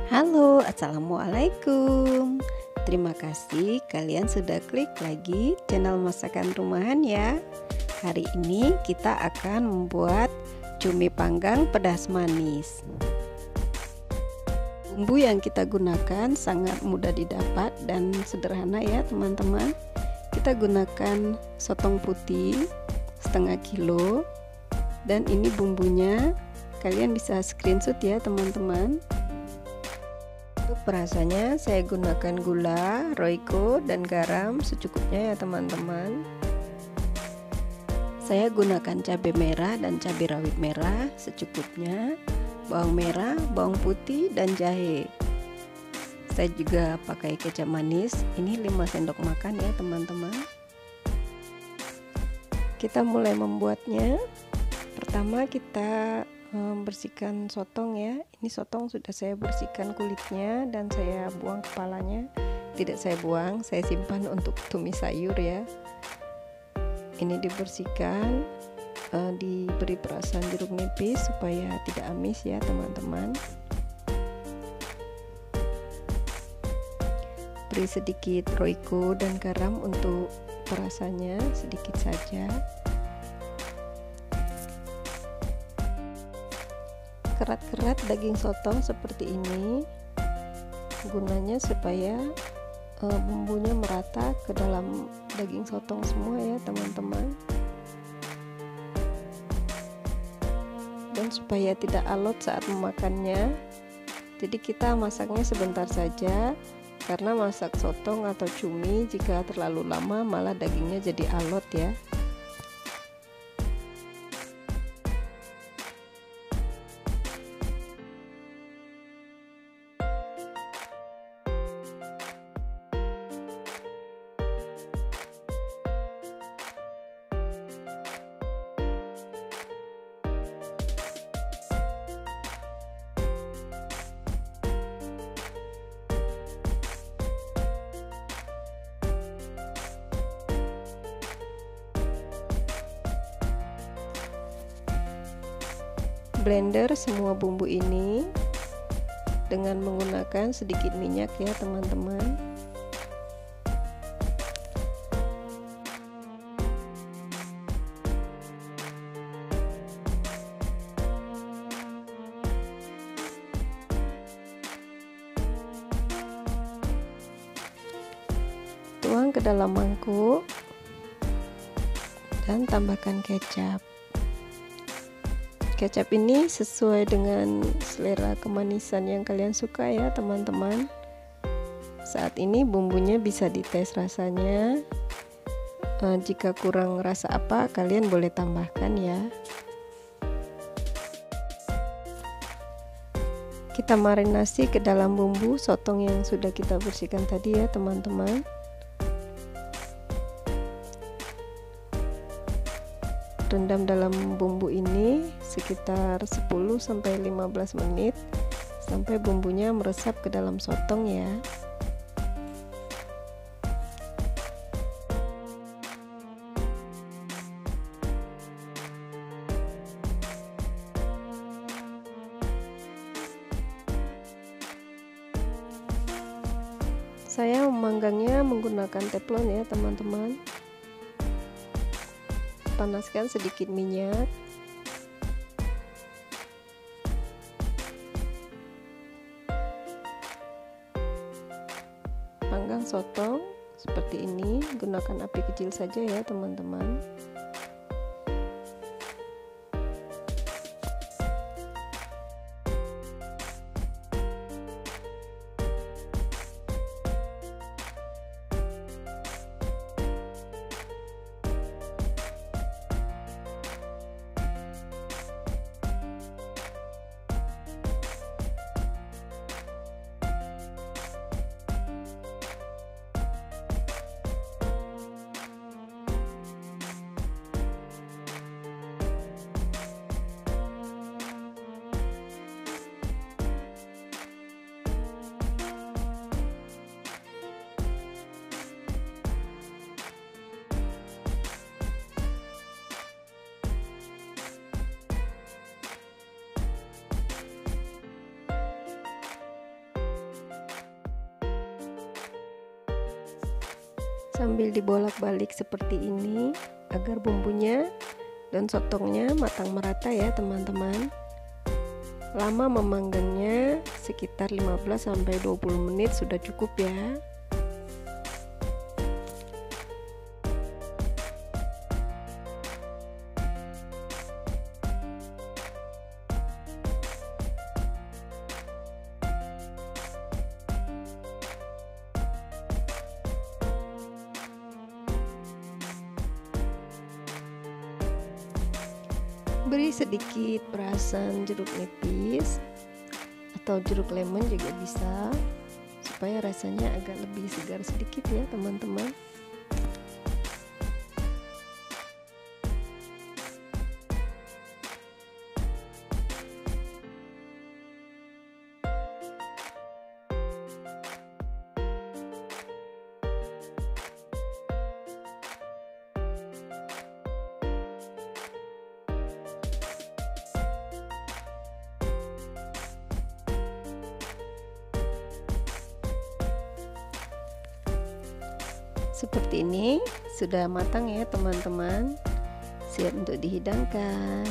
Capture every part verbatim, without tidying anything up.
Halo, assalamualaikum. Terima kasih kalian sudah klik lagi channel masakan rumahan ya. Hari ini kita akan membuat cumi panggang pedas manis. Bumbu yang kita gunakan sangat mudah didapat dan sederhana ya teman-teman. Kita gunakan sotong putih setengah kilo, dan ini bumbunya. Kalian bisa screenshot ya teman-teman. Untuk perasanya saya gunakan gula, roiko, dan garam secukupnya ya teman-teman. Saya gunakan cabai merah dan cabai rawit merah secukupnya, bawang merah, bawang putih, dan jahe. Saya juga pakai kecap manis, ini lima sendok makan ya teman-teman. Kita mulai membuatnya. Pertama kita membersihkan sotong ya. Ini sotong sudah saya bersihkan kulitnya dan saya buang kepalanya. Tidak saya buang, saya simpan untuk tumis sayur ya. Ini dibersihkan, uh, diberi perasan jeruk nipis supaya tidak amis ya teman-teman. Beri sedikit roiko dan garam untuk perasannya, sedikit saja. Kerat-kerat daging sotong seperti ini, gunanya supaya e, bumbunya merata ke dalam daging sotong semua ya teman-teman, dan supaya tidak alot saat memakannya. Jadi kita masaknya sebentar saja, karena masak sotong atau cumi jika terlalu lama malah dagingnya jadi alot ya. Blender semua bumbu ini dengan menggunakan sedikit minyak ya teman-teman. Tuang ke dalam mangkuk dan tambahkan kecap. Kecap ini sesuai dengan selera kemanisan yang kalian suka ya teman-teman. Saat ini bumbunya bisa dites rasanya. E, jika kurang rasa apa kalian boleh tambahkan ya. Kita marinasi ke dalam bumbu sotong yang sudah kita bersihkan tadi ya teman-teman. Rendam dalam bumbu ini sekitar sepuluh sampai lima belas menit sampai bumbunya meresap ke dalam sotong ya. Saya memanggangnya menggunakan teflon ya teman-teman. Panaskan sedikit minyak. Panggang sotong seperti ini, gunakan api kecil saja ya teman-teman. sambil dibolak-balik seperti ini agar bumbunya dan sotongnya matang merata ya teman-teman. Lama memanggangnya sekitar lima belas sampai dua puluh menit sudah cukup ya. Beri sedikit perasan jeruk nipis atau jeruk lemon juga bisa, supaya rasanya agak lebih segar sedikit ya teman-teman. Seperti ini sudah matang ya teman-teman, siap untuk dihidangkan.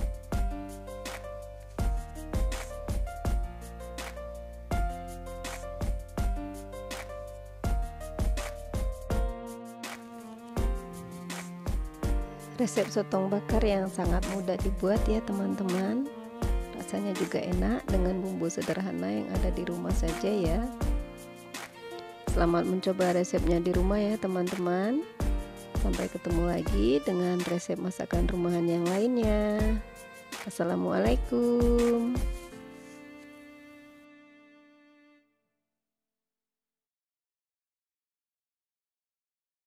Resep sotong bakar yang sangat mudah dibuat ya teman-teman. Rasanya juga enak dengan bumbu sederhana yang ada di rumah saja ya. Selamat mencoba resepnya di rumah ya teman-teman. Sampai ketemu lagi dengan resep masakan rumahan yang lainnya. Assalamualaikum.